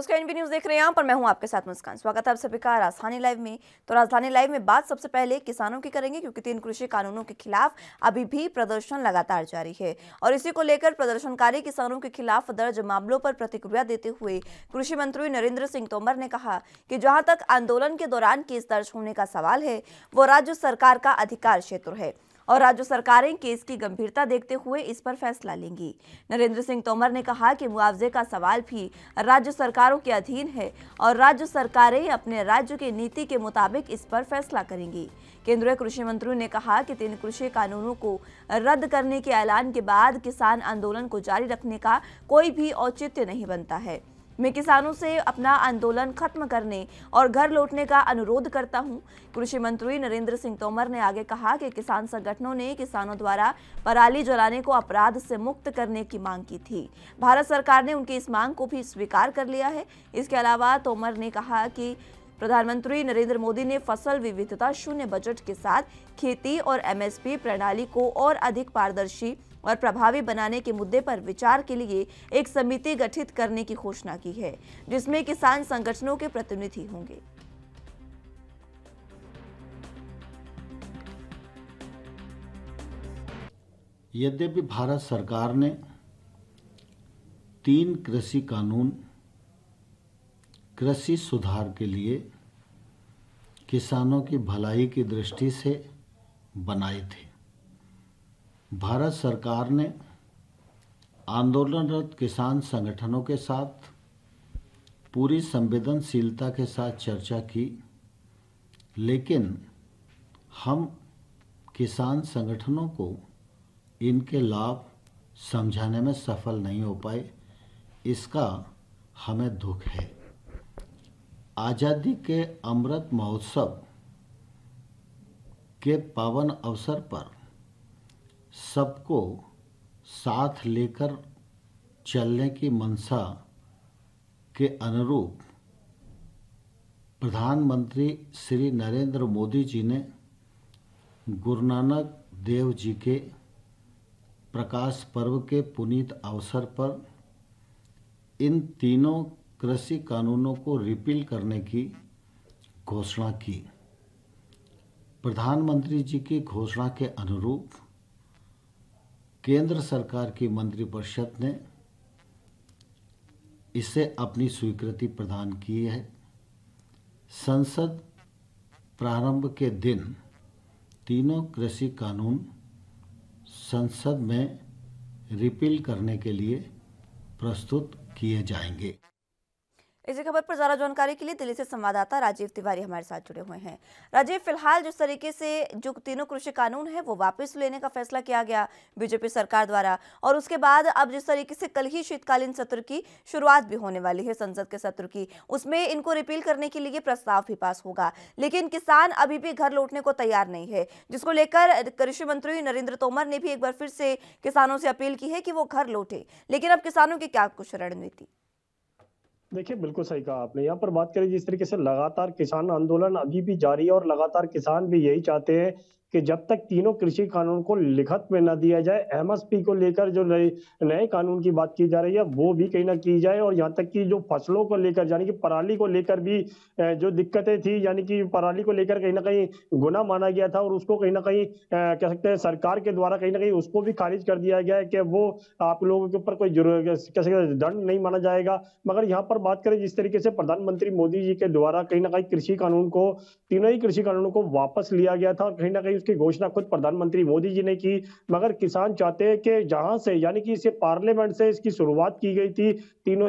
नमस्कार, NB news देख रहे हैं आप पर मैं हूं आपके साथ मुस्कान। स्वागत है आप सभी का राजधानी लाइव में। तो राजधानी लाइव में बात सबसे पहले किसानों की करेंगे, क्योंकि 3 कृषि कानूनों के खिलाफ अभी भी प्रदर्शन लगातार जारी है और इसी को लेकर प्रदर्शनकारी किसानों के खिलाफ दर्ज मामलों पर प्रतिक्रिया देते हुए कृषि मंत्री नरेंद्र सिंह तोमर ने कहा कि जहां तक आंदोलन के दौरान केस दर्ज होने का सवाल है, वो राज्य सरकार का अधिकार क्षेत्र है और राज्य सरकारें केस की गंभीरता देखते हुए इस पर फैसला लेंगी। नरेंद्र सिंह तोमर ने कहा कि मुआवजे का सवाल भी राज्य सरकारों के अधीन है और राज्य सरकारें अपने राज्य की नीति के मुताबिक इस पर फैसला करेंगी। केंद्रीय कृषि मंत्री ने कहा कि 3 कृषि कानूनों को रद्द करने के ऐलान के बाद किसान आंदोलन को जारी रखने का कोई भी औचित्य नहीं बनता है। मैं किसानों से अपना आंदोलन खत्म करने और घर लौटने का अनुरोध करता हूं। कृषि मंत्री नरेंद्र सिंह तोमर ने आगे कहा कि किसान संगठनों ने किसानों द्वारा पराली जलाने को अपराध से मुक्त करने की मांग की थी। भारत सरकार ने उनकी इस मांग को भी स्वीकार कर लिया है। इसके अलावा तोमर ने कहा कि प्रधानमंत्री नरेंद्र मोदी ने फसल विविधता शून्य बजट के साथ खेती और एमएसपी प्रणाली को और अधिक पारदर्शी और प्रभावी बनाने के मुद्दे पर विचार के लिए एक समिति गठित करने की घोषणा की है, जिसमें किसान संगठनों के प्रतिनिधि होंगे। यद्यपि भारत सरकार ने 3 कृषि कानून कृषि सुधार के लिए किसानों की भलाई की दृष्टि से बनाए थे, भारत सरकार ने आंदोलनरत किसान संगठनों के साथ पूरी संवेदनशीलता के साथ चर्चा की, लेकिन हम किसान संगठनों को इनके लाभ समझाने में सफल नहीं हो पाए। इसका हमें दुख है। आज़ादी के अमृत महोत्सव के पावन अवसर पर सबको साथ लेकर चलने की मंशा के अनुरूप प्रधानमंत्री श्री नरेंद्र मोदी जी ने गुरु नानक देव जी के प्रकाश पर्व के पुनीत अवसर पर इन 3 कृषि कानूनों को रिपील करने की घोषणा की। प्रधानमंत्री जी की घोषणा के अनुरूप केंद्र सरकार की मंत्रिपरिषद ने इसे अपनी स्वीकृति प्रदान की है। संसद प्रारंभ के दिन 3 कृषि कानून संसद में रिपील करने के लिए प्रस्तुत किए जाएंगे। इसी खबर पर ज्यादा जानकारी के लिए दिल्ली से संवाददाता राजीव तिवारी हमारे साथ जुड़े हुए हैं। राजीव, फिलहाल जिस तरीके से जो 3 कृषि कानून है वो वापस लेने का फैसला किया गया बीजेपी सरकार द्वारा, और उसके बाद अब जिस तरीके से कल ही शीतकालीन सत्र की शुरुआत भी होने वाली है संसद के सत्र की, उसमें इनको रिपील करने के लिए प्रस्ताव भी पास होगा, लेकिन किसान अभी भी घर लौटने को तैयार नहीं है, जिसको लेकर कृषि मंत्री नरेंद्र तोमर ने भी एक बार फिर से किसानों से अपील की है कि वो घर लौटे। लेकिन अब किसानों की क्या कुछ रणनीति? देखिए, बिल्कुल सही कहा आपने। यहाँ पर बात करें जिस तरीके से लगातार किसान आंदोलन अभी भी जारी है और लगातार किसान भी यही चाहते हैं कि जब तक 3 कृषि कानून को लिखत में न दिया जाए, एमएसपी को लेकर जो नए कानून की बात की जा रही है वो भी कहीं ना की जाए, और यहाँ तक कि जो फसलों को लेकर यानी कि पराली को लेकर भी जो दिक्कतें थी, यानी कि पराली को लेकर कहीं ना कहीं गुनाह माना गया था और उसको कहीं ना कहीं कह सकते हैं सरकार के द्वारा कहीं ना कहीं उसको भी खारिज कर दिया गया है कि वो आप लोगों के ऊपर कोई दंड नहीं माना जाएगा। मगर यहाँ पर बात करें जिस तरीके से प्रधानमंत्री मोदी जी के द्वारा कहीं ना कहीं कृषि कानून को 3 ही कृषि कानूनों को वापस लिया गया था और कहीं ना कहीं उसकी घोषणा खुद प्रधानमंत्री मोदी जी ने की, मगर किसान चाहते हैं कि जहां से यानी कि इसे पार्लियामेंट से इसकी शुरुआत की गई थी 3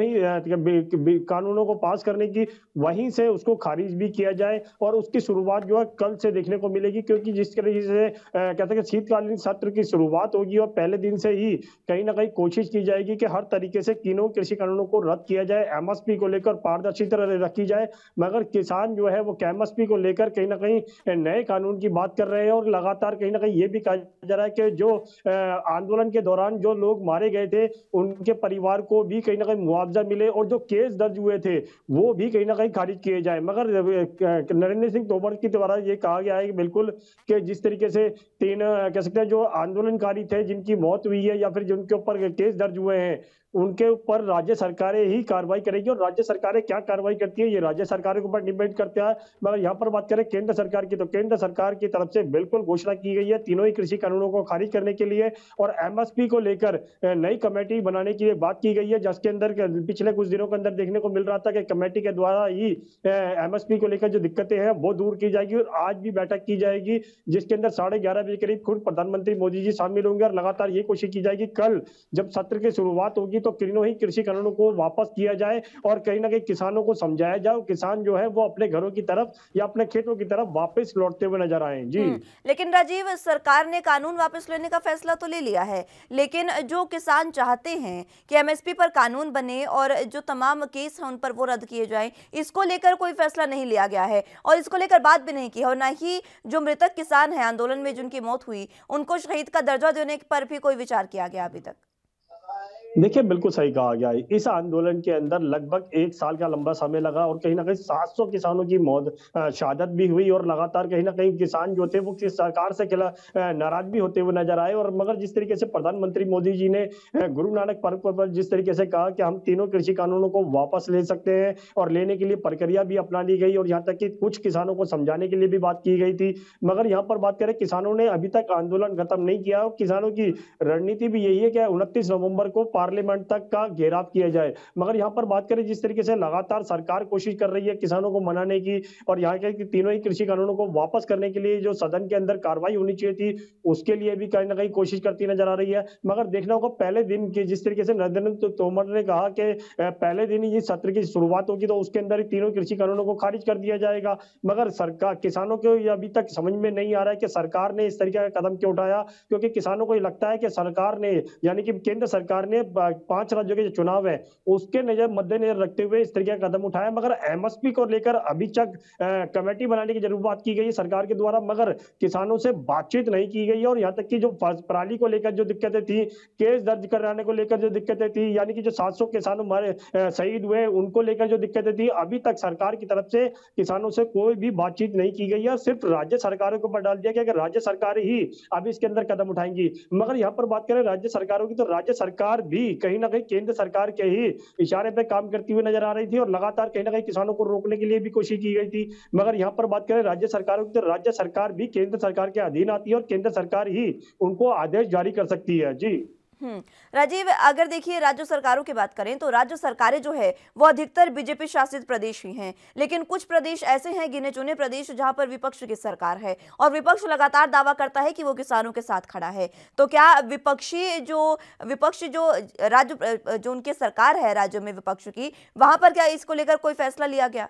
ही कानूनों को पास करने की, वहीं से उसको खारिज भी किया जाए और उसकी शुरुआत जो है कल से देखने को मिलेगी, क्योंकि जिस तरीके से कहते हैं शीतकालीन सत्र की शुरुआत होगी और पहले दिन से ही कहीं ना कहीं कोशिश की जाएगी कि हर तरीके से 3 कृषि कानूनों को रद्द किया जाए, एमएसपी को लेकर पारदर्शिता रखी जाए। मगर किसान जो है वो एमएसपी को लेकर कहीं ना कहीं नए कानून की बात कर रहे हैं और लगातार कहीं ना कहीं ये भी कहा जा रहा है कि जो आंदोलन के दौरान जो लोग मारे गए थे उनके परिवार को भी कहीं ना कहीं मुआवजा मिले और जो केस दर्ज हुए थे वो भी कहीं ना कहीं खारिज किए जाए। मगर नरेंद्र सिंह तोमर के द्वारा ये कहा गया है कि बिल्कुल कि जिस तरीके से 3 कह सकते हैं जो आंदोलनकारी थे जिनकी मौत हुई है या फिर जिनके ऊपर केस दर्ज हुए हैं उनके ऊपर राज्य सरकारें ही कार्रवाई करेगी और राज्य सरकारें क्या कार्रवाई करती है ये राज्य सरकारों के ऊपर डिपेंड करता है। मगर यहाँ पर बात करें केंद्र सरकार की, तो केंद्र सरकार की तरफ से बिल्कुल घोषणा की गई है तीनों ही कृषि कानूनों को खारिज करने के लिए, और एमएसपी को लेकर नई कमेटी बनाने की बात की गई है, जिसके अंदर पिछले कुछ दिनों के अंदर देखने को मिल रहा था कि कमेटी के द्वारा ही एमएसपी को लेकर जो दिक्कतें हैं वो दूर की जाएगी, और आज भी बैठक की जाएगी जिसके अंदर 11:30 बजे करीब खुद प्रधानमंत्री मोदी जी शामिल होंगे, और लगातार ये कोशिश की जाएगी कल जब सत्र की शुरुआत होगी तो तीनों ही कृषि कानूनों को वापस किया जाए, और कहीं ना कहीं किसानों को समझाया जाए, किसान जो है वो अपने घरों की तरफ या अपने खेतों की तरफ वापस लौटते हुए नजर आए। जी लेकिन राजीव, सरकार ने कानून वापस लेने का फैसला तो ले लिया है, लेकिन जो किसान चाहते हैं कि एमएसपी पर कानून बने और जो तमाम केस हैं उन पर वो रद्द किए जाएं, इसको लेकर कोई फैसला नहीं लिया गया है और इसको लेकर बात भी नहीं की है, और ना ही जो मृतक किसान हैं आंदोलन में जिनकी मौत हुई उनको शहीद का दर्जा देने पर भी कोई विचार किया गया अभी तक। देखिए बिल्कुल सही कहा गया है। इस आंदोलन के अंदर लगभग 1 साल का लंबा समय लगा, और कहीं ना कहीं 700 किसानों की मौत शहादत भी हुई, और लगातार कहीं ना कहीं किसान जो थे वो किस सरकार से नाराज भी होते हुए नजर आए। और मगर जिस तरीके से प्रधानमंत्री मोदी जी ने गुरु नानक पर्व पर जिस तरीके से कहा कि हम तीनों कृषि कानूनों को वापस ले सकते हैं, और लेने के लिए प्रक्रिया भी अपना ली गई, और यहाँ तक कि कुछ किसानों को समझाने के लिए भी बात की गई थी। मगर यहाँ पर बात करें, किसानों ने अभी तक आंदोलन खत्म नहीं किया, और किसानों की रणनीति भी यही है कि 29 नवंबर को पार्लियामेंट तक का घेराव किया जाए। मगर यहाँ पर बात करें जिस तरीके से लगातार सरकार कोशिश कर रही है किसानों को मनाने की, और यहाँ के तीनों ही कृषि कानूनों को वापस करने के लिए जो सदन के अंदर कार्रवाई होनी चाहिए थी उसके लिए भी कहीं ना कहीं कोशिश करती नजर आ रही है। मगर देखना होगा पहले दिन की जिस तरीके से नरेंद्र तोमर ने कहा कि पहले दिन ही सत्र की शुरुआत होगी तो उसके अंदर ही तीनों कृषि कानूनों को खारिज कर दिया जाएगा। मगर सरकार किसानों को अभी तक समझ में नहीं आ रहा है कि सरकार ने इस तरीके का कदम क्यों उठाया, क्योंकि किसानों को ये लगता है कि सरकार ने यानी कि केंद्र सरकार ने 5 राज्यों के जो चुनाव है उसके मद्देनजर रखते हुए इस तरीके का कदम उठाया। मगर एमएसपी को लेकर अभी तक कमेटी बनाने की जरूर बात की गई है सरकार के द्वारा, मगर किसानों से बातचीत नहीं की गई है। और यहाँ तक कि जो पराली को लेकर जो दिक्कतें थी, केस दर्ज कराने को लेकर जो दिक्कतें थी, यानी कि जो 700 किसान हमारे शहीद हुए उनको लेकर जो दिक्कतें थी, अभी तक सरकार की तरफ से किसानों से कोई भी बातचीत नहीं की गई है। सिर्फ राज्य सरकारों को ऊपर डाल दिया गया कि राज्य सरकारें ही अभी इसके अंदर कदम उठाएंगी। मगर यहाँ पर बात करें राज्य सरकारों की, तो राज्य सरकार भी कहीं ना कहीं केंद्र सरकार के ही इशारे पे काम करती हुई नजर आ रही थी, और लगातार कहीं ना कहीं किसानों को रोकने के लिए भी कोशिश की गई थी। मगर यहाँ पर बात करें राज्य सरकारों की, तो राज्य सरकार भी केंद्र सरकार के अधीन आती है, और केंद्र सरकार ही उनको आदेश जारी कर सकती है। जी राजीव, अगर देखिए राज्य सरकारों की बात करें तो राज्य सरकारें जो है वो अधिकतर बीजेपी शासित प्रदेश ही हैं, लेकिन कुछ प्रदेश ऐसे हैं, गिने चुने प्रदेश, जहां पर विपक्ष की सरकार है और विपक्ष लगातार दावा करता है कि वो किसानों के साथ खड़ा है। तो क्या विपक्ष जो राज्य जो उनकी सरकार है राज्यों में विपक्ष की, वहां पर क्या इसको लेकर कोई फैसला लिया गया?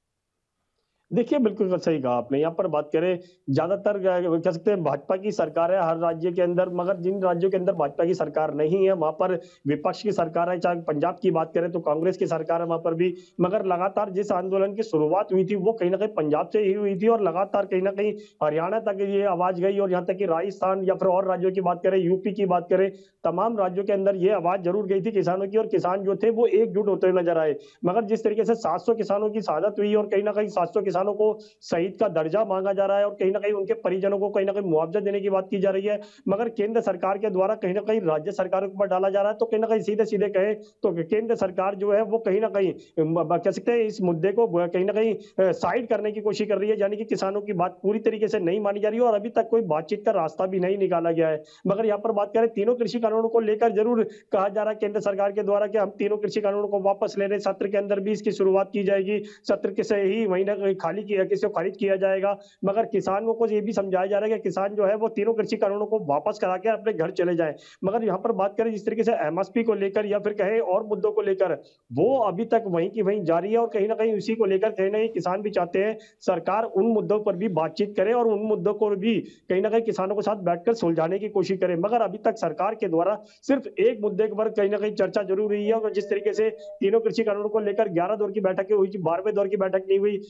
देखिए बिल्कुल सही कहा आपने। यहाँ पर बात करें ज्यादातर कह सकते हैं भाजपा की सरकार है हर राज्य के अंदर, मगर जिन राज्यों के अंदर भाजपा की सरकार नहीं है वहां पर विपक्ष की सरकार है। चाहे पंजाब की बात करें तो कांग्रेस की सरकार है वहां पर भी। मगर लगातार जिस आंदोलन की शुरुआत हुई थी वो कहीं ना कहीं पंजाब से ही हुई थी, और लगातार कहीं ना कहीं हरियाणा तक ये आवाज गई, और यहाँ तक कि राजस्थान या फिर और राज्यों की बात करें, यूपी की बात करें, तमाम राज्यों के अंदर ये आवाज जरूर गई थी किसानों की, और किसान जो थे वो एकजुट होते हुए नजर आए। मगर जिस तरीके से 700 किसानों की शहादत हुई, और कहीं ना कहीं 700 किसानों को शहीद का दर्जा मांगा जा रहा है, और कहीं ना कहीं उनके परिजनों को कहीं ना कहीं मुआवजा देने की बात की जा रही है, मगर केंद्र सरकार के द्वारा कहीं ना कहीं राज्य सरकारों के ऊपर डाला जा रहा है। तो कहीं ना कहीं सीधे सीधे कहे तो केंद्र सरकार जो है वो कहीं ना कहीं कह सकते हैं इस मुद्दे को कहीं ना कहीं साइड करने की कोशिश कर रही है, यानी कि किसानों की बात पूरी तरीके से नहीं मानी जा रही है, और अभी तक कोई बातचीत का रास्ता भी नहीं निकाला गया है। मगर यहाँ पर बात करें तीनों कृषि कानूनों को लेकर जरूर कहा जा रहा है केंद्र सरकार के द्वारा कि हम तीनों कृषि कानूनों को वापस ले रहे, सत्र के अंदर भी इसकी शुरुआत की जाएगी, सत्र के से ही महीना खाली किया किसी को खारिज किया जाएगा। मगर किसानों को ये भी समझाया जा रहा है कि किसान जो है वो तीनों कृषि कानूनों को वापस करा के अपने घर चले जाएं। मगर यहाँ पर बात करें जिस तरीके से एमएसपी को लेकर या फिर कहे और मुद्दों को लेकर, वो अभी तक वहीं की वहीं जारी है, और कहीं ना कहीं उसी को लेकर कहीं ना कहीं किसान भी चाहते हैं सरकार उन मुद्दों पर भी बातचीत करे, और उन मुद्दों को भी कहीं ना कहीं किसानों के साथ बैठकर सुलझाने की कोशिश करे। मगर अभी तक सरकार के द्वारा सिर्फ एक मुद्दे पर कहीं ना कहीं चर्चा जरूर हुई है, और जिस तरीके से तीनों कृषि कानूनों को लेकर 11 दौर की बैठकें हुई थी, 12वें दौर की बैठक नहीं हुई, मगर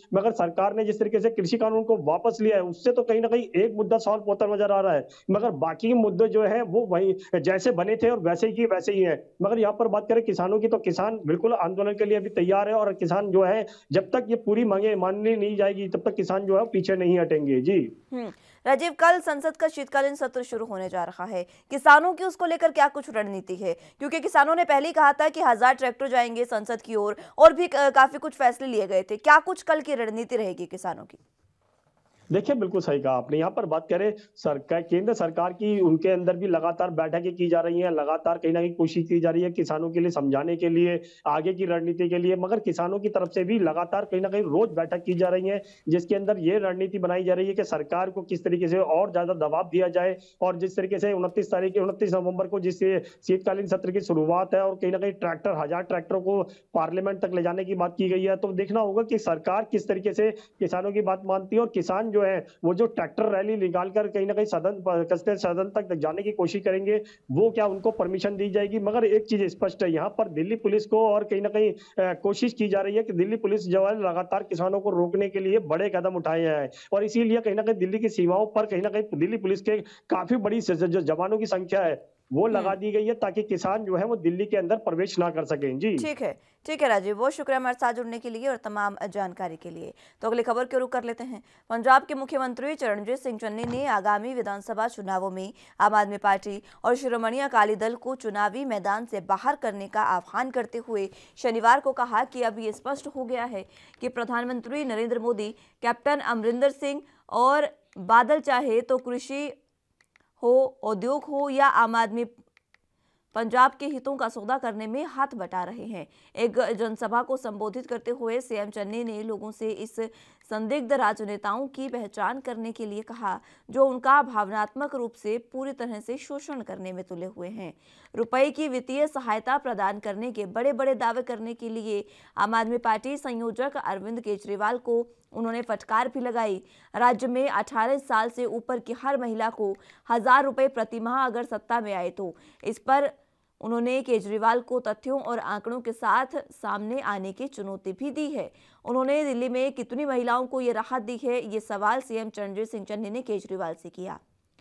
सरकार ने जिस तरीके से कृषि कानून को वापस लिया है, उससे तो कहीं ना कहीं एक मुद्दा सॉल्व होता नजर आ रहा है, मगर बाकी मुद्दे जो है वो वही जैसे बने थे और वैसे ही है। मगर यहाँ पर बात करें किसानों की, तो किसान बिल्कुल आंदोलन के लिए भी तैयार है, और किसान जो है जब तक ये पूरी मांगे माननी नहीं जाएगी तब तक किसान जो है पीछे नहीं हटेंगे। जी राजीव, कल संसद का शीतकालीन सत्र शुरू होने जा रहा है, किसानों की उसको लेकर क्या कुछ रणनीति है? क्योंकि किसानों ने पहले ही कहा था कि 1000 ट्रैक्टर जाएंगे संसद की ओर, और भी काफी कुछ फैसले लिए गए थे। क्या कुछ कल की रणनीति रहेगी किसानों की? देखिए बिल्कुल सही कहा आपने। यहाँ पर बात करें सरकार, केंद्र सरकार की, उनके अंदर भी लगातार बैठकें की जा रही हैं, लगातार कहीं ना कहीं कोशिश की जा रही है किसानों के लिए समझाने के लिए, आगे की रणनीति के लिए, मगर किसानों की तरफ से भी लगातार कहीं ना कहीं रोज बैठक की जा रही है, जिसके अंदर ये रणनीति बनाई जा रही है कि सरकार को किस तरीके से और ज्यादा दबाव दिया जाए। और जिस तरीके से 29 नवंबर को जिस शीतकालीन सत्र की शुरुआत है, और कहीं ना कहीं 1000 ट्रैक्टरों को पार्लियामेंट तक ले जाने की बात की गई है, तो देखना होगा कि सरकार किस तरीके से किसानों की बात मानती है, और किसान जो है वो जो ट्रैक्टर रैली निकालकर कहीं ना कहीं सदन तक जाने की कोशिश करेंगे, वो क्या उनको परमिशन दी जाएगी? मगर एक चीज स्पष्ट है, यहाँ पर दिल्ली पुलिस को और कहीं ना कहीं कोशिश की जा रही है कि दिल्ली पुलिस जो है लगातार किसानों को रोकने के लिए बड़े कदम उठाए हैं, और इसीलिए कहीं ना कहीं दिल्ली की सीमाओं पर कहीं ना कहीं दिल्ली पुलिस के काफी बड़ी जो जवानों की संख्या है वो लगा दी गई है, ताकि किसान जो है वो दिल्ली के अंदर प्रवेश ना कर सकें। जी ठीक है राजीव, बहुत शुक्रिया हमारे साथ जुड़ने के लिए और तमाम जानकारी के लिए। तो अगली खबर की रुख कर लेते हैं। पंजाब के मुख्यमंत्री चरणजीत सिंह चन्नी ने आगामी विधानसभा चुनावों में आम आदमी पार्टी और शिरोमणि अकाली दल को चुनावी मैदान से बाहर करने का आह्वान करते हुए शनिवार को कहा कि अब ये स्पष्ट हो गया है कि प्रधानमंत्री नरेंद्र मोदी, कैप्टन अमरिंदर सिंह और बादल चाहे तो कृषि हो, उद्योग हो या आम आदमी पंजाब के हितों का सौदा करने में हाथ बटा रहे हैं। एक जनसभा को संबोधित करते हुए सीएम चन्नी ने लोगों से इस संदिग्ध राजनेताओं की पहचान करने के लिए कहा जो उनका भावनात्मक रूप से पूरी तरह से शोषण करने में तुले हुए हैं। रुपए की वित्तीय सहायता प्रदान करने के बड़े बड़े दावे करने के लिए आम आदमी पार्टी संयोजक अरविंद केजरीवाल को उन्होंने फटकार भी लगाई। राज्य में 18 साल से ऊपर की हर महिला को 1000 रुपए प्रति माह अगर सत्ता में आए तो। इस पर उन्होंने केजरीवाल को तथ्यों और आंकड़ों के साथ सामने आने की चुनौती भी दी है। उन्होंने दिल्ली में कितनी महिलाओं को ये राहत दी है, ये सवाल सीएम चरणजीत सिंह चन्नी ने केजरीवाल से किया।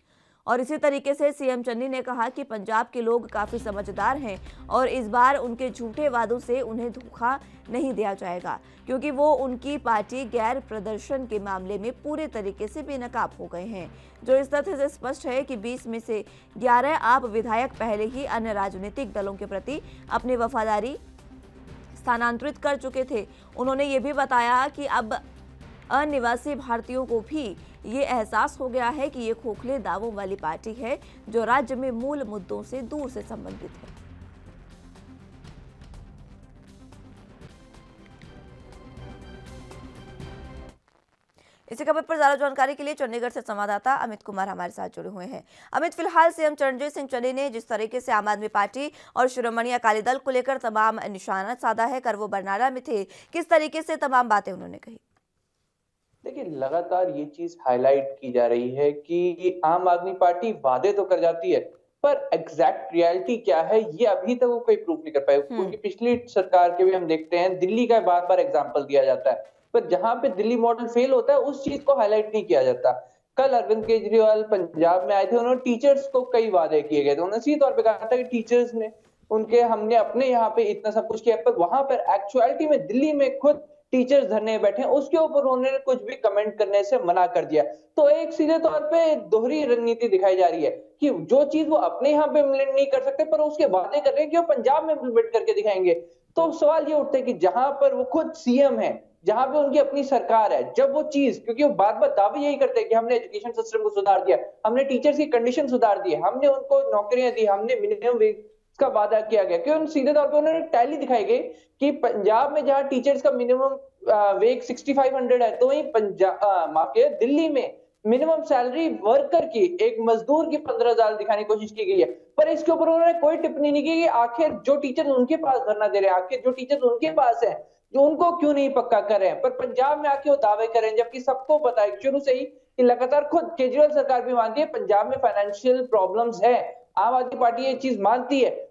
और इसी तरीके से सीएम चन्नी ने कहा कि पंजाब के लोग काफी समझदार हैं और इस बार उनके झूठे वादों से उन्हें धोखा नहीं दिया जाएगा, क्योंकि वो उनकी पार्टी गैर प्रदर्शन के मामले में पूरे तरीके से बेनकाब हो गए हैं, जो इस तथ्य से स्पष्ट है कि 20 में से 11 आप विधायक पहले ही अन्य राजनीतिक दलों के प्रति अपनी वफादारी स्थानांतरित कर चुके थे। उन्होंने ये भी बताया कि अब अनिवासी भारतीयों को भी ये एहसास हो गया है कि ये खोखले दावों वाली पार्टी है जो राज्य में मूल मुद्दों से दूर से संबंधित है। इसी खबर पर ज्यादा जानकारी के लिए चंडीगढ़ से संवाददाता अमित कुमार हमारे साथ जुड़े हुए हैं। अमित, फिलहाल सीएम चरणजीत सिंह चन्नी ने जिस तरीके से आम आदमी पार्टी और शिरोमणि अकाली दल को लेकर तमाम निशाना साधा है, कर वो बरनाला में थे, किस तरीके से तमाम बातें उन्होंने कही? देखिए, लगातार ये चीज हाईलाइट की जा रही है कि आम आदमी पार्टी वादे तो कर जाती है पर एग्जैक्ट रियलिटी क्या है ये अभी तक वो कोई प्रूफ नहीं कर पाए। क्योंकि पिछली सरकार के भी हम देखते हैं, दिल्ली का बार बार एग्जांपल दिया जाता है, पर जहां पे दिल्ली मॉडल फेल होता है उस चीज को हाईलाइट नहीं किया जाता। कल अरविंद केजरीवाल पंजाब में आए थे, उन्होंने टीचर्स को कई वादे किए गए थे। उन्होंने सीधे तौर पर कहा था कि टीचर्स ने हमने अपने यहाँ पे इतना सब कुछ किया, पर वहां पर एक्चुअलिटी में दिल्ली में खुद टीचर्स धरने बैठे, उसके ऊपर उन्होंने कुछ भी कमेंट करने से मना कर दिया। तो एक सीधे तौर पे दोहरी रणनीति दिखाई जा रही है कि जो चीज वो अपने यहाँ पे इम्प्लीमेंट नहीं कर सकते पर उसके वादे कर रहे हैं कि वो पंजाब में इम्प्लीमेंट करके दिखाएंगे। तो सवाल ये उठता है कि जहां पर वो खुद सीएम है, जहां पे उनकी अपनी सरकार है, जब वो चीज, क्योंकि वो बार बार दावे यही करते हैं कि हमने एजुकेशन सिस्टम को सुधार दिया, हमने टीचर्स की कंडीशन सुधार दी, हमने उनको नौकरियां दी, हमने मिनिमम वेज का वादा किया गया, क्योंकि सीधे तौर पे उन्होंने टैली दिखाई गई कि पंजाब में जहां टीचर्स का मिनिमम वेज 6500 है, तो वहीं दिल्ली में मिनिमम सैलरी वर्कर की, एक मजदूर की 15,000 दिखाने की कोशिश की गई है। पर इसके ऊपर उन्होंने कोई टिप्पणी नहीं की कि आखिर जो टीचर्स उनके पास धरना दे रहे हैं, आखिर जो टीचर्स उनके पास है, जो उनको क्यों नहीं पक्का कर रहे हैं। पर पंजाब में आके वो दावे कर रहे हैं, जबकि सबको पता है शुरू से ही कि लगातार खुद केजरीवाल सरकार भी मानती है पंजाब में फाइनेंशियल प्रॉब्लम्स है, आम आदमी पार्टी ये चीज मानती है,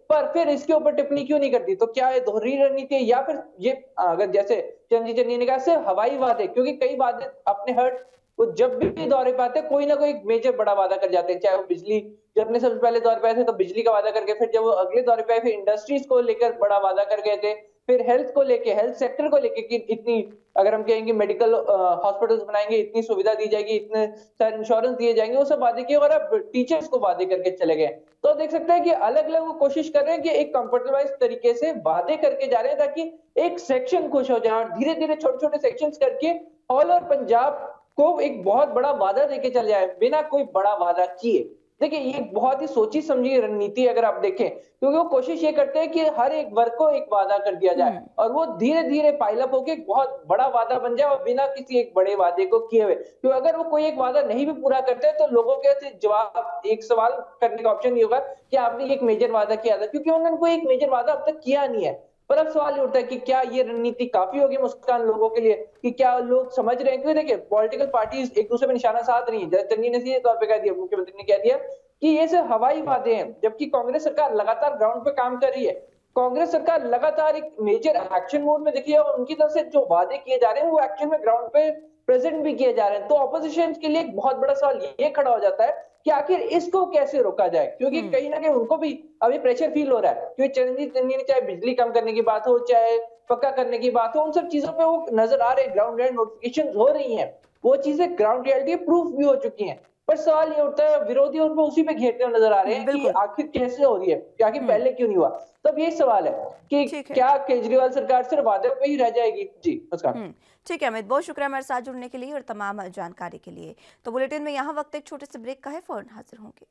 पर फिर इसके ऊपर टिप्पणी क्यों नहीं करती? तो क्या ये दोहरी रणनीति है या फिर ये अगर जैसे चंद्रजीत चन्नी ने कहा सिर्फ हवाई वादे, क्योंकि कई वादे अपने हर्ट वो जब भी दौरे पे आते हैं कोई ना कोई मेजर बड़ा वादा कर जाते हैं, चाहे वो बिजली, जब अपने सबसे पहले दौरे पे आए थे तो बिजली का वादा करके, फिर जब वो अगले दौरे पे आए फिर इंडस्ट्रीज को लेकर बड़ा वादा कर गए थे, फिर हेल्थ को लेके, हेल्थ सेक्टर को लेके कि इतनी, अगर हम कहेंगे मेडिकल हॉस्पिटल्स बनाएंगे, इतनी सुविधा दी जाएगी, इतने सारे इंश्योरेंस दिए जाएंगे, वो सब वादे किए और अब टीचर्स को वादे करके चले गए। तो देख सकते हैं कि अलग अलग वो कोशिश कर रहे हैं कि एक कंप्यूटराइज तरीके से वादे करके जा रहे हैं ताकि एक सेक्शन खुश हो जाए और धीरे धीरे छोटे छोटे सेक्शंस करके ऑल ओवर पंजाब को एक बहुत बड़ा वादा देके चल जाए बिना कोई बड़ा वादा किए। देखिए ये बहुत ही सोची समझी रणनीति अगर आप देखें, क्योंकि वो कोशिश ये करते हैं कि हर एक वर्ग को एक वादा कर दिया जाए और वो धीरे धीरे पाइलअप होकर एक बहुत बड़ा वादा बन जाए और बिना किसी एक बड़े वादे को किए हुए। तो अगर वो कोई एक वादा नहीं भी पूरा करते तो लोगों के जवाब, एक सवाल करने का ऑप्शन ये होगा कि आपने एक मेजर वादा किया था, क्योंकि उन्होंने कोई एक मेजर वादा अब तक किया नहीं है। पर अब सवाल ये उठता है कि क्या ये रणनीति काफी होगी मुस्कान लोगों के लिए, कि क्या लोग समझ रहे हैं? क्योंकि देखिए पॉलिटिकल पार्टीज एक दूसरे पे निशाना साध रही है। चन्नी ने सीधे तौर पे कह दिया, मुख्यमंत्री ने कह दिया कि ये सिर्फ हवाई वादे हैं, जबकि कांग्रेस सरकार लगातार ग्राउंड पे काम कर रही है। कांग्रेस सरकार लगातार एक मेजर एक्शन मोड में दिखी है और उनकी तरफ से जो वादे किए जा रहे हैं वो एक्शन में ग्राउंड पे प्रेजेंट भी किए जा रहे हैं। तो ऑपोजिशन के लिए एक बहुत बड़ा सवाल ये खड़ा हो जाता है कि आखिर इसको कैसे रोका जाए, क्योंकि कहीं ना कहीं उनको भी अभी प्रेशर फील हो रहा है। क्योंकि चंद्रजीत चन्नी ने चाहे बिजली कम करने की बात हो, चाहे पक्का करने की बात हो, उन सब चीजों पे वो नजर आ रहे हैं, ग्राउंड रियलिटी नोटिफिकेशन हो रही हैं, वो चीजें ग्राउंड रियलिटी प्रूफ भी हो चुकी हैं। पर सवाल ये उठता है, विरोधी उनको उसी पे घेरते हुए नजर आ रहे हैं कि आखिर कैसे हो रही है, आखिर पहले क्यों नहीं हुआ। तो अब ये सवाल है कि क्या केजरीवाल सरकार सिर्फ वादे पे ही रह जाएगी? जी नमस्कार। ठीक है अमित, बहुत शुक्रिया हमारे साथ जुड़ने के लिए और तमाम जानकारी के लिए। तो बुलेटिन में यहाँ वक्त एक छोटे से ब्रेक का है, फौरन हाजिर होंगे।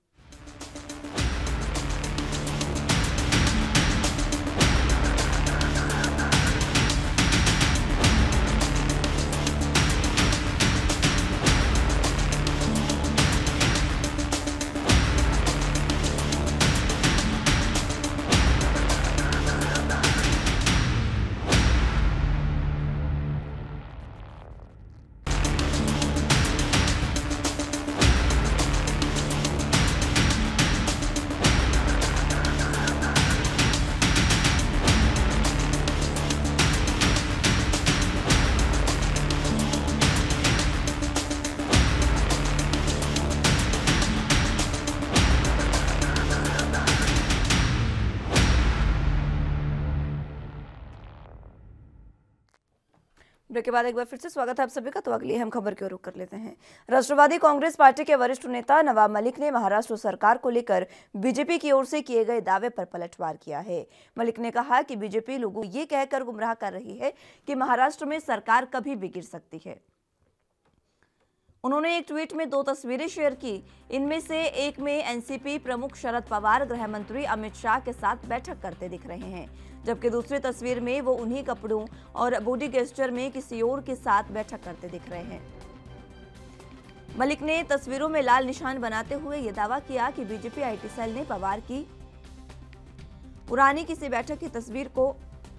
ब्रेक के बाद एक बार फिर से स्वागत है आप सभी का। तो अगली अहम खबर की ओर रुख कर लेते हैं। राष्ट्रवादी कांग्रेस पार्टी के वरिष्ठ नेता नवाब मलिक ने महाराष्ट्र सरकार को लेकर बीजेपी की ओर से किए गए दावे पर पलटवार किया है। मलिक ने कहा कि बीजेपी लोगों को ये कहकर गुमराह कर रही है कि महाराष्ट्र में सरकार कभी भी गिर सकती है। उन्होंने एक ट्वीट में 2 तस्वीरें शेयर की। इनमें से एक में एनसीपी प्रमुख शरद पवार गृह मंत्री अमित शाह के साथ बैठक करते दिख रहे हैं, जबकि दूसरी तस्वीर में वो उन्हीं कपड़ों और बॉडी गेस्चर में किसी और के साथ बैठक करते दिख रहे हैं। मलिक ने तस्वीरों में लाल निशान बनाते हुए ये दावा किया कि बीजेपी आईटी सेल ने पवार की पुरानी किसी बैठक की तस्वीर को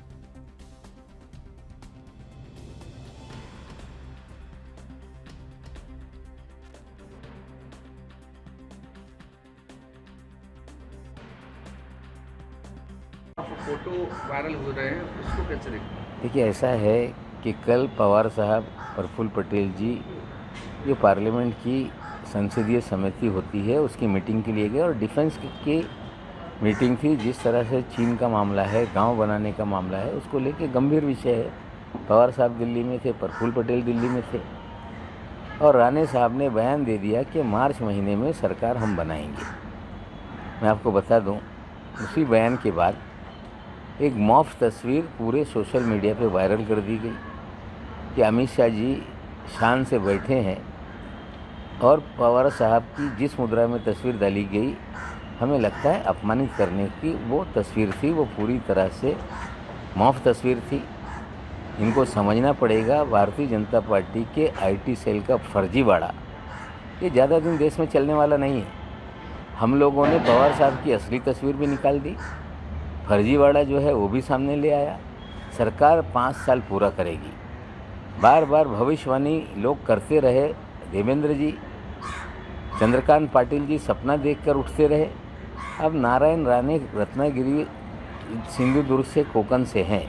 फोटो वायरल हो रहे हैं, उसको कैसे देखते हैं? देखिए ऐसा है कि कल पवार साहब, प्रफुल्ल पटेल जी जो पार्लियामेंट की संसदीय समिति होती है उसकी मीटिंग के लिए गए और डिफेंस की मीटिंग थी। जिस तरह से चीन का मामला है, गांव बनाने का मामला है, उसको लेके गंभीर विषय है। पवार साहब दिल्ली में थे, प्रफुल्ल पटेल दिल्ली में थे और राणे साहब ने बयान दे दिया कि मार्च महीने में सरकार हम बनाएंगे। मैं आपको बता दूं, उसी बयान के बाद एक मॉफ तस्वीर पूरे सोशल मीडिया पे वायरल कर दी गई कि अमित शाह जी शान से बैठे हैं और पवार साहब की जिस मुद्रा में तस्वीर डाली गई, हमें लगता है अपमानित करने की वो तस्वीर थी। वो पूरी तरह से मॉफ तस्वीर थी। इनको समझना पड़ेगा, भारतीय जनता पार्टी के आईटी सेल का फर्जीवाड़ा ये ज़्यादा दिन देश में चलने वाला नहीं है। हम लोगों ने पवार साहब की असली तस्वीर भी निकाल दी, फर्जीवाड़ा जो है वो भी सामने ले आया। सरकार 5 साल पूरा करेगी। बार बार भविष्यवाणी लोग करते रहे। देवेंद्र जी, चंद्रकांत पाटिल जी सपना देखकर उठते रहे अब नारायण राणे रत्नागिरी सिंधुदुर्ग से कोकण से हैं।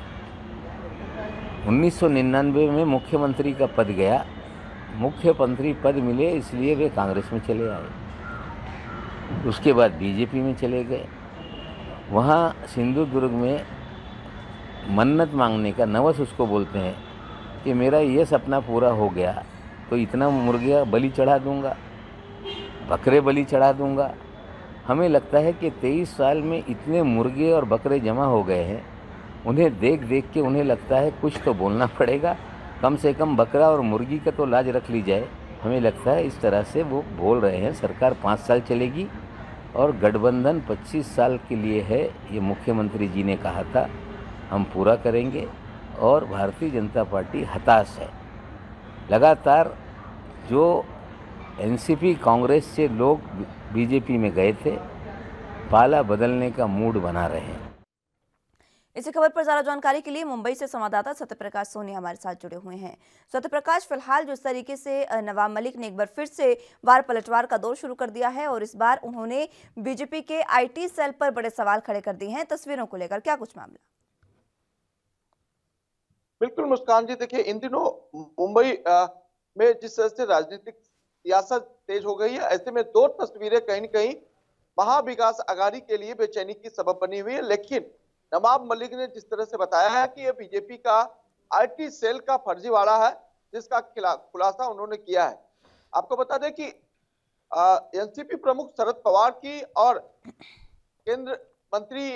1999 में मुख्यमंत्री का पद गया, मुख्यमंत्री पद मिले इसलिए वे कांग्रेस में चले आए। उसके बाद बीजेपी में चले गए। वहाँ सिंधुदुर्ग में मन्नत मांगने का, नवस उसको बोलते हैं, कि मेरा ये सपना पूरा हो गया तो इतना मुर्गिया बलि चढ़ा दूंगा, बकरे बलि चढ़ा दूंगा। हमें लगता है कि 23 साल में इतने मुर्गे और बकरे जमा हो गए हैं, उन्हें देख देख के उन्हें लगता है कुछ तो बोलना पड़ेगा, कम से कम बकरा और मुर्गी का तो लाज रख ली जाए। हमें लगता है इस तरह से वो बोल रहे हैं। सरकार 5 साल चलेगी और गठबंधन 25 साल के लिए है, ये मुख्यमंत्री जी ने कहा था। हम पूरा करेंगे और भारतीय जनता पार्टी हताश है। लगातार जो एनसीपी कांग्रेस से लोग बीजेपी में गए थे, पाला बदलने का मूड बना रहे हैं। इसी खबर पर ज्यादा जानकारी के लिए मुंबई से संवाददाता सत्यप्रकाश सोनी हमारे साथ जुड़े हुए हैं। सत्यप्रकाश, फिलहाल जिस तरीके से नवाब मलिक ने एक बार फिर से वार पलटवार का दौर शुरू कर दिया है और इस बार उन्होंने बीजेपी के आईटी सेल पर बड़े सवाल खड़े कर दिए हैं तस्वीरों को लेकर, क्या कुछ मामला? बिल्कुल मुस्कान जी, देखिए इन दिनों मुंबई में जिस तरह से राजनीतिक सियासत तेज हो गई है, ऐसे में 2 तस्वीरें कहीं न कहीं महाविकास अघाड़ी के लिए बेचैनी की सबब बनी हुई है। लेकिन नवाब मलिक ने जिस तरह से बताया है कि ये बीजेपी का आईटी सेल का फर्जीवाड़ा है, जिसका खुलासा उन्होंने किया है। आपको बता दें कि एनसीपी प्रमुख शरद पवार की और केंद्र मंत्री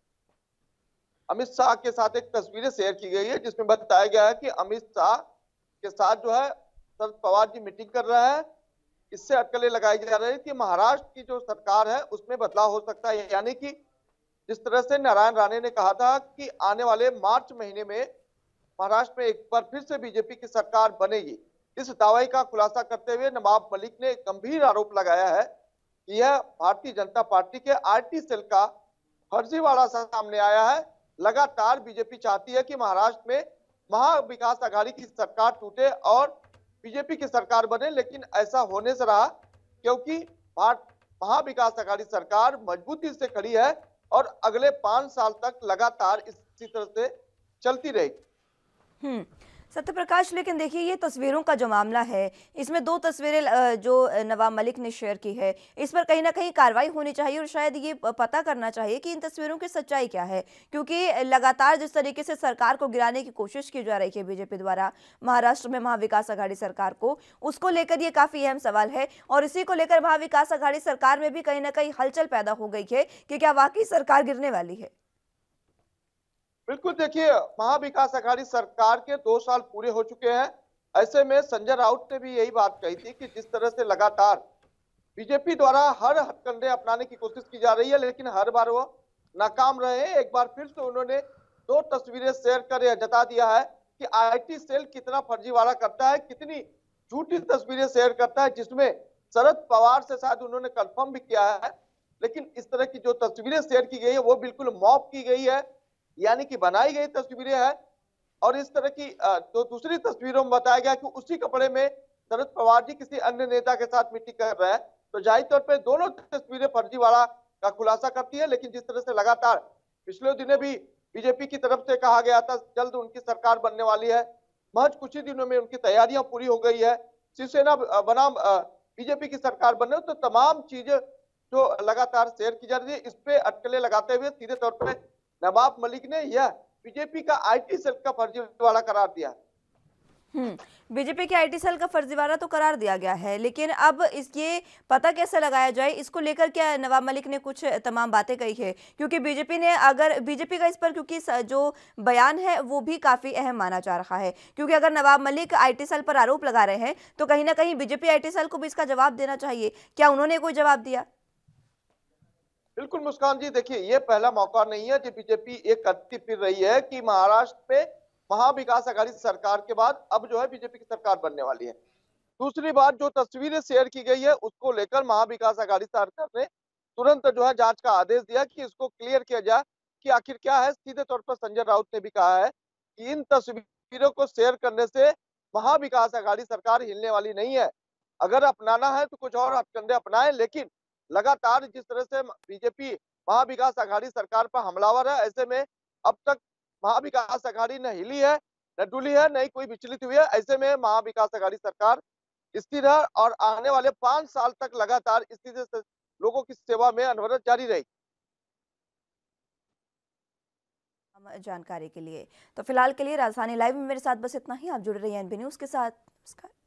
अमित शाह के साथ एक तस्वीरें शेयर की गई है, जिसमें बताया गया है कि अमित शाह के साथ जो है शरद पवार जी मीटिंग कर रहे हैं। इससे अटकलें लगाई जा रही है कि महाराष्ट्र की जो सरकार है उसमें बदलाव हो सकता है। यानी कि जिस तरह से नारायण राणे ने कहा था कि आने वाले मार्च महीने में महाराष्ट्र में एक बार फिर से बीजेपी की सरकार बनेगी, इस दावे का खुलासा करते हुए नवाब मलिक ने गंभीर आरोप लगाया है कि यह भारतीय जनता पार्टी के आईटी सेल का फर्जीवाड़ा सामने आया है। लगातार बीजेपी चाहती है कि महाराष्ट्र में महाविकास अघाड़ी की सरकार टूटे और बीजेपी की सरकार बने, लेकिन ऐसा होने से रहा क्योंकि महाविकास अघाड़ी सरकार मजबूती से खड़ी है और अगले 5 साल तक लगातार इसी तरह से चलती रहेगी। सत्यप्रकाश, लेकिन देखिए ये तस्वीरों का जो मामला है, इसमें 2 तस्वीरें जो नवाब मलिक ने शेयर की है, इस पर कहीं ना कहीं कार्रवाई होनी चाहिए और शायद ये पता करना चाहिए कि इन तस्वीरों की सच्चाई क्या है, क्योंकि लगातार जिस तरीके से सरकार को गिराने की कोशिश की जा रही है बीजेपी द्वारा महाराष्ट्र में महाविकास अघाड़ी सरकार को, उसको लेकर ये काफी अहम सवाल है। और इसी को लेकर महाविकास अघाड़ी सरकार में भी कहीं ना कहीं हलचल पैदा हो गई है कि क्या वाकई सरकार गिरने वाली है। बिल्कुल, देखिए महाविकास अघाड़ी सरकार के 2 साल पूरे हो चुके हैं। ऐसे में संजय राउत ने भी यही बात कही थी कि जिस तरह से लगातार बीजेपी द्वारा हर हथकंडे अपनाने की कोशिश की जा रही है, लेकिन हर बार वो नाकाम रहे हैं। एक बार फिर से उन्होंने 2 तस्वीरें शेयर कर यह जता दिया है कि आईटी सेल कितना फर्जीवाड़ा करता है, कितनी झूठी तस्वीरें शेयर करता है, जिसमें शरद पवार से शायद उन्होंने कंफर्म भी किया है। लेकिन इस तरह की जो तस्वीरें शेयर की गई है वो बिल्कुल मॉप की गई है, यानी कि बनाई गई तस्वीरें हैं। और इस तरह की तो दूसरी तस्वीरों में बताया गया कि उसी कपड़े में शरद पवार जी किसी अन्य नेता के साथ मीटिंग कर रहे हैं। तो जाहिर तौर पर दोनों तस्वीरें फर्जीवाड़ा का खुलासा करती है। लेकिन जिस तरह से लगातार पिछले दिनों भी बीजेपी की तरफ से कहा गया था जल्द उनकी सरकार बनने वाली है, महज कुछ ही दिनों में उनकी तैयारियां पूरी हो गई है, शिवसेना बनाम बीजेपी की सरकार बनने, तो तमाम चीजें जो लगातार शेयर की जा रही है, इस पे अटकलें लगाते हुए सीधे तौर पर नवाब मलिक ने यह बीजेपी का आईटी सेल का फर्जीवाड़ा करार दिया। बीजेपी के आईटी सेल का फर्जीवाड़ा तो करार दिया गया है, लेकिन अब इसके पता कैसे लगाया जाए, इसको लेकर क्या नवाब मलिक ने कुछ तमाम बातें कही है? क्योंकि बीजेपी का इस पर क्योंकि जो बयान है वो भी काफी अहम माना जा रहा है, क्योंकि अगर नवाब मलिक आईटी सेल पर आरोप लगा रहे हैं तो कहीं ना कहीं बीजेपी आईटी सेल को भी इसका जवाब देना चाहिए। क्या उन्होंने कोई जवाब दिया? बिल्कुल मुस्कान जी, देखिए ये पहला मौका नहीं है जब बीजेपी एक करती फिर रही है कि महाराष्ट्र में महाविकास अघाड़ी सरकार के बाद अब जो है बीजेपी की सरकार बनने वाली है। दूसरी बात, जो तस्वीरें शेयर की गई है उसको लेकर महाविकास अघाड़ी सरकार ने तुरंत जो है जांच का आदेश दिया कि इसको क्लियर किया जाए कि आखिर क्या है। सीधे तौर पर संजय राउत ने भी कहा है कि इन तस्वीरों को शेयर करने से महाविकास अघाड़ी सरकार हिलने वाली नहीं है। अगर अपनाना है तो कुछ और हथकंडे अपनाएं, लेकिन लगातार जिस तरह से बीजेपी महाविकास आघाड़ी सरकार पर हमलावर है, ऐसे में अब तक महाविकास आघाड़ी न हिली है, न डुली है, न ही कोई विचलित हुई है। ऐसे में महाविकास आघाड़ी सरकार स्थिर है और आने वाले 5 साल तक लगातार स्थिर से लोगों की सेवा में अनवरत जारी रहेगी। जानकारी के लिए तो फिलहाल के लिए राजधानी लाइव में मेरे साथ बस इतना ही। आप जुड़े रहिए एनबी न्यूज के साथ। नमस्कार।